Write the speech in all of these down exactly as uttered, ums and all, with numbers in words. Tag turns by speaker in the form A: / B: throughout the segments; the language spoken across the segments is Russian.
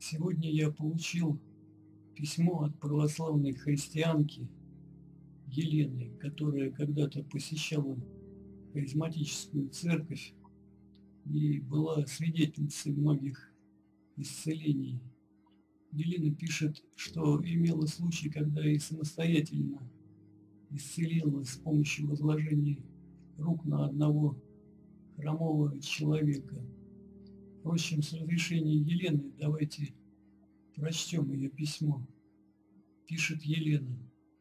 A: Сегодня я получил письмо от православной христианки Елены, которая когда-то посещала харизматическую церковь и была свидетельницей многих исцелений. Елена пишет, что имела случай, когда и самостоятельно исцелила с помощью возложения рук на одного хромого человека. Впрочем, с разрешения Елены давайте прочтем ее письмо. Пишет Елена.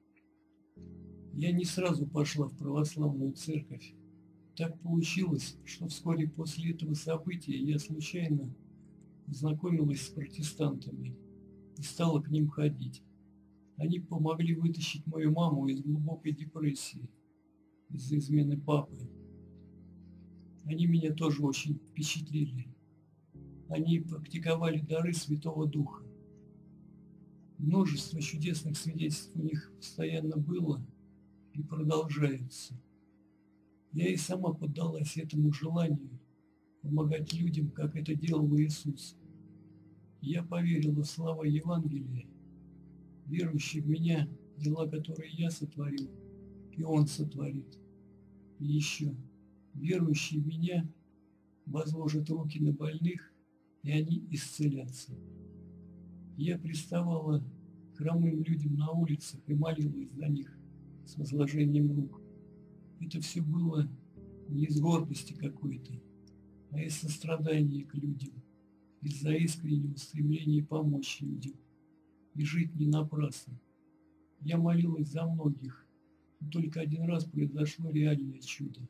A: Я не сразу пошла в православную церковь. Так получилось, что вскоре после этого события я случайно познакомилась с протестантами и стала к ним ходить. Они помогли вытащить мою маму из глубокой депрессии из-за измены папы. Они меня тоже очень впечатлили. Они практиковали дары Святого Духа. Множество чудесных свидетельств у них постоянно было и продолжается. Я и сама поддалась этому желанию помогать людям, как это делал Иисус. Я поверила в слова Евангелия. Верующий в меня, дела, которые я сотворил, и Он сотворит. И еще, верующий в меня возложит руки на больных, и они исцелятся. Я приставала к хромым людям на улицах и молилась за них с возложением рук. Это все было не из гордости какой-то, а из сострадания к людям, из-за искреннего стремления помочь людям и жить не напрасно. Я молилась за многих, но только один раз произошло реальное чудо.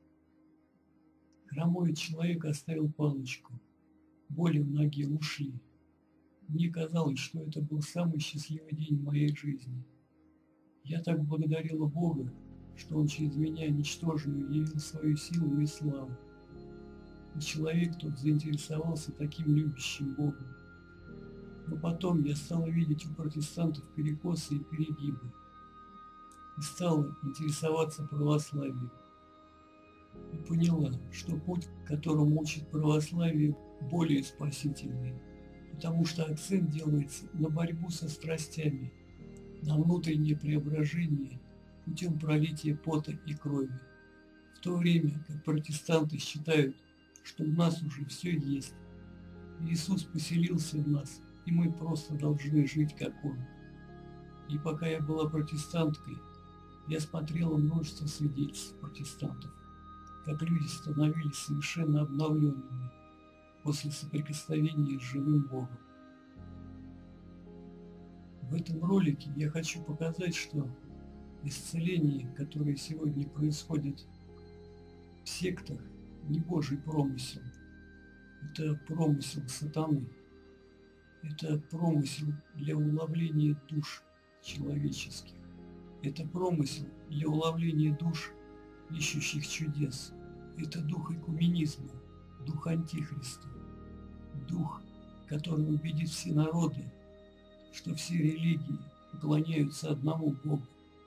A: Хромой человек оставил палочку, боли в ноге ушли. Мне казалось, что это был самый счастливый день в моей жизни. Я так благодарила Бога, что Он через меня, ничтожную, явил свою силу и славу. И человек тот заинтересовался таким любящим Богом. Но потом я стала видеть у протестантов перекосы и перегибы. И стала интересоваться православием. И поняла, что путь, которому учит православие, более спасительный, потому что акцент делается на борьбу со страстями, на внутреннее преображение путем пролития пота и крови, в то время как протестанты считают, что у нас уже все есть. Иисус поселился в нас, и мы просто должны жить как Он. И пока я была протестанткой, я смотрела множество свидетельств протестантов, как люди становились совершенно обновленными после соприкосновения с живым Богом. В этом ролике я хочу показать, что исцеление, которое сегодня происходит в сектах, не Божий промысел. Это промысел сатаны. Это промысел для уловления душ человеческих. Это промысел для уловления душ, ищущих чудес. Это дух экуменизма, дух антихриста, дух, который убедит все народы, что все религии поклоняются одному Богу.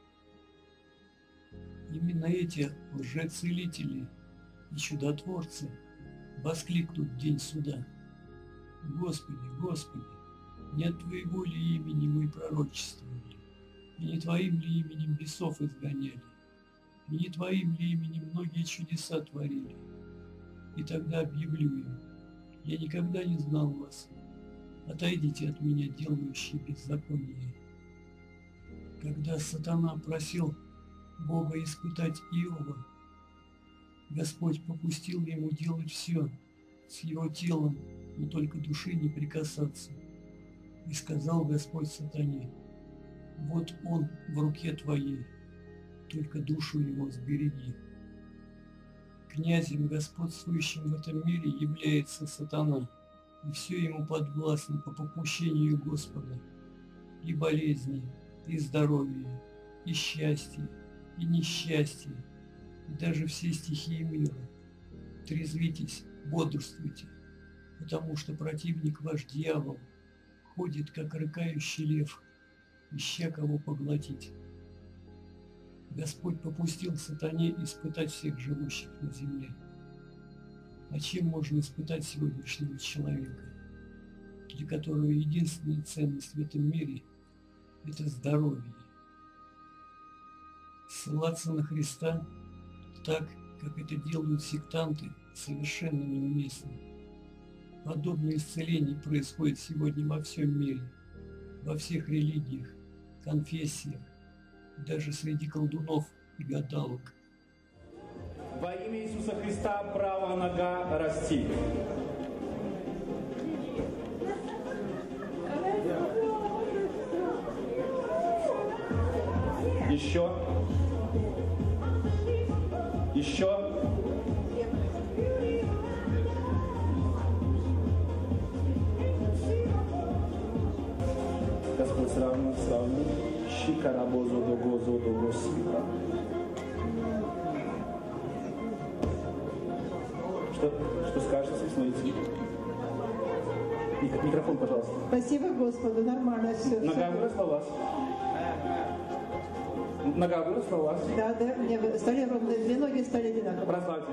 A: Именно эти лжецелители и чудотворцы воскликнут в день суда: Господи, Господи, не от Твоего ли имени мы пророчествовали, и не Твоим ли именем бесов изгоняли, и не Твоим ли именем многие чудеса творили? И тогда объявлю им: я никогда не знал вас, отойдите от меня, делающие беззаконие. Когда сатана просил Бога испытать Иова, Господь попустил ему делать все с его телом, но только души не прикасаться. И сказал Господь сатане: вот он в руке твоей, только душу его сбереги. Князем, господствующим в этом мире, является сатана, и все ему подвластно по попущению Господа. И болезни, и здоровье, и счастье, и несчастье, и даже все стихии мира. Трезвитесь, бодрствуйте, потому что противник ваш дьявол ходит, как рыкающий лев, ища кого поглотить. Господь попустил сатане испытать всех живущих на земле. А чем можно испытать сегодняшнего человека? для которого единственная ценность в этом мире – это здоровье. Ссылаться на Христа так, как это делают сектанты, совершенно неуместно. Подобное исцеление происходит сегодня во всем мире, во всех религиях, конфессиях, даже среди колдунов и гадалок.
B: Во имя Иисуса Христа правая нога расти. Еще. Еще. Господь сравнил, сравнил. Шикарабозо до гозо до госика. Что, что скажете, смотрите? Микрофон, пожалуйста.
C: Спасибо Господу, нормально все.
B: Нога выросла у вас? Нога выросла у вас?
C: Да, да, мне стали ровно, две ноги стали одинаковые.
B: Прославьте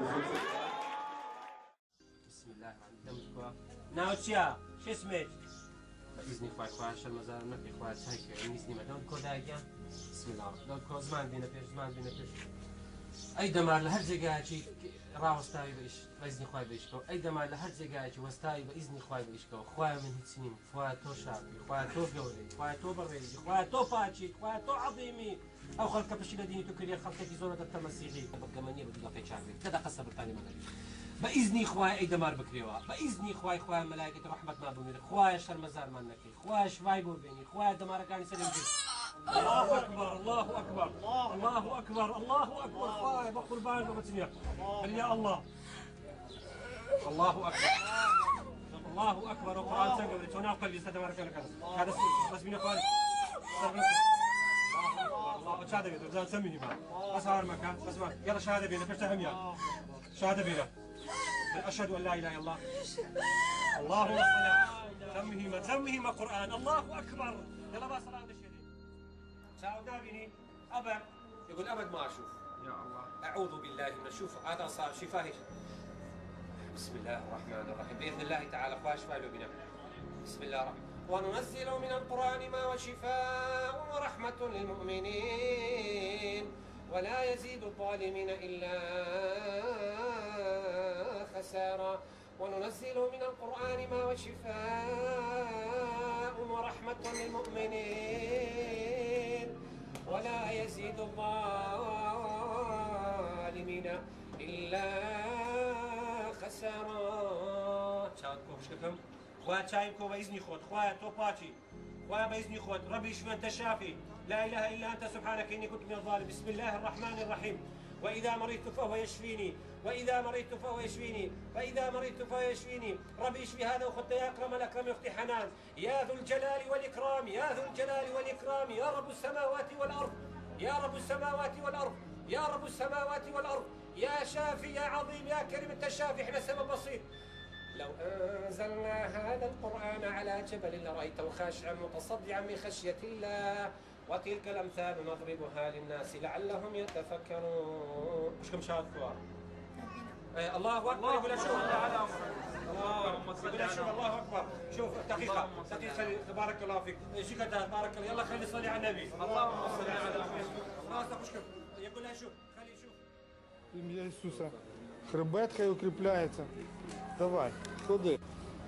D: Иисуса. Научя, что смеешь? بإذن إخوة إخوة عشان مزار نبي إخوة هيك نسني مدام كودايا بسم الله دام كود زمان بينا بيش زمان بينا بيش أي دمار لهر جاكي راوستاي بإيش بإذن إخوة بإيشكو أي دمار لهر جاكي وستاي بإذن إخوة بإيشكو إخوة من هالسنين إخوة تو شعبي إخوة تو جوري إخوة تو بريزي إخوة تو باتشي إخوة تو عظيمي أو خلك بشي لديني تكري خلك في زونة التمسيحي بقى مني بدي في شعبي كذا قصة بريطانيا مغربي بإذن إخوة أي دمار بكريوا بإذن إخوة إخوة ملائكة رحمة ما بمير إخوة شر مزار منك إخوة شفاي بوربيني إخوة دمار كان يسلم جد الله أكبر الله أكبر الله أكبر الله أكبر إخوة بقربان بمتنيا يا الله الله أكبر الله أكبر القرآن سنقبل تناقل قلبي ستدمار كان هذا بس من إخواني الله شهادة بينا رجال سميني معه بس هذا المكان بس ما يلا شهادة بينا كيف تهم يا شهادة بينا أشهد أن لا إله إلا الله اللهم صل سمه ما سمه ما قرآن الله أكبر يلا ما صلاة الشهيد ساعدنا بني أبد يقول أبد ما أشوف يا الله أعوذ بالله من الشوف هذا صار شفاهي بسم الله الرحمن الرحيم بإذن الله تعالى أخوة شفاء له بنا بسم الله الرحمن وننزل من القرآن ما وشفاء ورحمة للمؤمنين ولا يزيد الظالمين إلا خسارة وننزل من القرآن ما وشفاء ورحمة للمؤمنين ولا يزيد الظالمين إلا خسارة شاهدكم شكرا خوات شايبكم بإذن خود خوات توباتي خوات بإذن خود ربي شفى أنت شافي لا إله إلا أنت سبحانك إني كنت من الظالم بسم الله الرحمن الرحيم وإذا مرضت فهو يشفيني وإذا مرضت فهو يشفيني فإذا مرضت فهو يشفيني ربي اشفي هذا وخذ يا أكرم الأكرم أختي حنان يا ذو الجلال والإكرام يا ذو الجلال والإكرام يا رب السماوات والأرض يا رب السماوات والأرض يا رب السماوات والأرض يا شافي يا عظيم يا كريم أنت الشافي إحنا سبب بسيط لو أنزلنا هذا القرآن على جبل لرأيته خاشعا متصدعا من خشية الله وتلك الأمثال نضربها للناس لعلهم يتفكرون مش كم شاهد كوار إيه الله أكبر يقول شوف اللهم صل على شوف الله أكبر شوف دقيقة دقيقة تبارك الله فيك ايش كده تبارك الله يلا خلي صلي على النبي اللهم صل على محمد راسك مش كم يقول لها شوف خلي شوف
E: Ім'я Ісуса. Хребет хай укріпляється. Давай, ходи.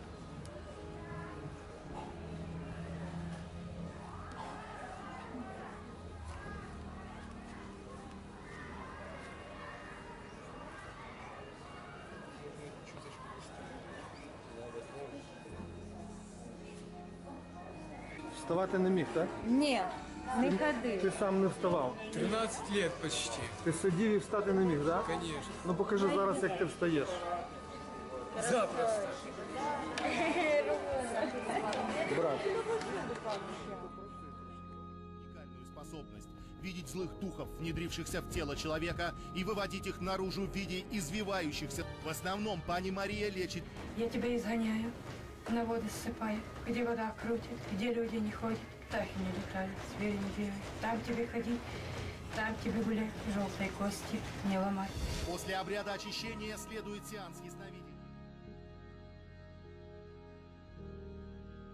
E: Вставати не міг, так?
F: Ні, не ходи.
E: Ти сам не вставав.
G: тринадцать лет почти.
E: Ти сидів і встати не міг, так?
G: Конечно.
E: Ну покажи зараз, як ти встаєш.
G: Запросто.
E: Брат.
H: Уникальную способность видеть злых духов, внедрившихся в тело человека, и выводить их наружу в виде извивающихся. В основном пани Мария лечит.
I: Я тебя изгоняю, на воды ссыпаю, где вода крутит, где люди не ходят, птахи не летают, звери не бегают. Там тебе ходить, там тебе гулять, желтые кости не ломать.
H: После обряда очищения следует сеанс ясновидения.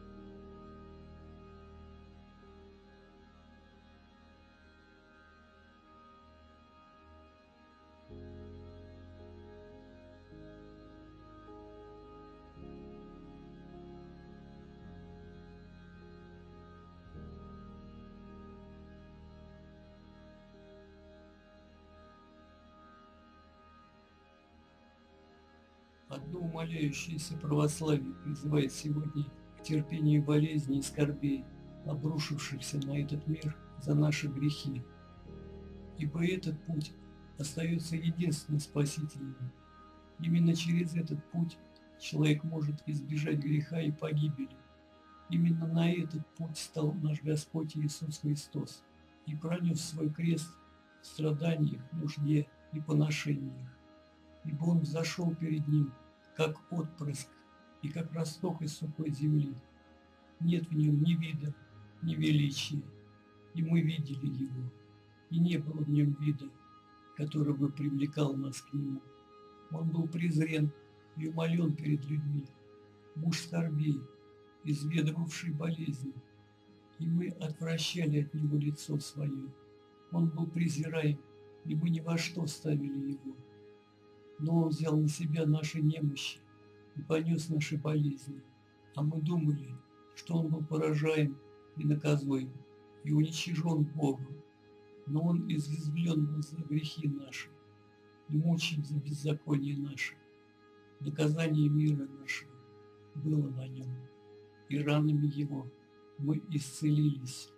A: Одно умоляющееся православие призывает сегодня к терпению болезней и скорбей, обрушившихся на этот мир за наши грехи. Ибо этот путь остается единственно спасительным. Именно через этот путь человек может избежать греха и погибели. Именно на этот путь стал наш Господь Иисус Христос и пронес свой крест в страданиях, нужде и поношениях. Ибо Он взошел перед Ним, как отпрыск и как росток из сухой земли. Нет в Нем ни вида, ни величия, и мы видели Его, и не было в Нем вида, который бы привлекал нас к Нему. Он был презрен и умолен перед людьми, муж скорбей, изведывавший болезни, и мы отвращали от Него лицо свое. Он был презираем, и мы ни во что ставили Его. Но Он взял на себя наши немощи и понес наши болезни, а мы думали, что Он был поражаем и наказуем, и уничижен Богом. Но Он извезблен был за грехи наши и мучим за беззаконие наше. Наказание мира нашего было на Нем, и ранами Его мы исцелились.